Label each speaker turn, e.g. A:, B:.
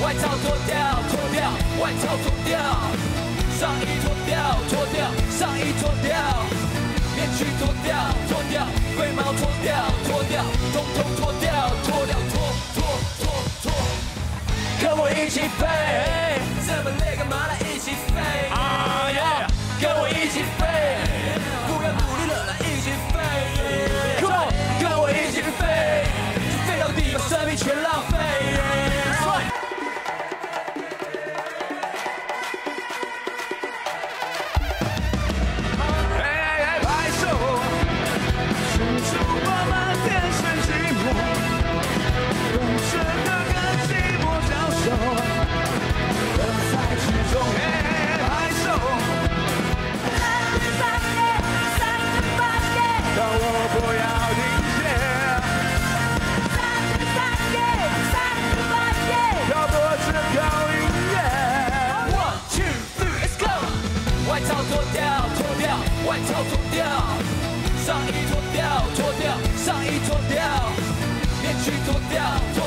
A: 外套脱掉，脱掉，外套脱掉，上衣脱掉，脱掉，上衣脱掉，面具脱掉，脱掉，龟毛脱掉，脱掉，统统脱掉，脱掉，脱，跟我一起飞，这么累干嘛来一起飞？啊耶！跟我一起飞，不要努力了，来一起飞。Come on， 跟我一起飞，飞到底把生命全浪费。外套脱掉，上衣脱掉，脱掉，上衣脱掉，面具脱掉。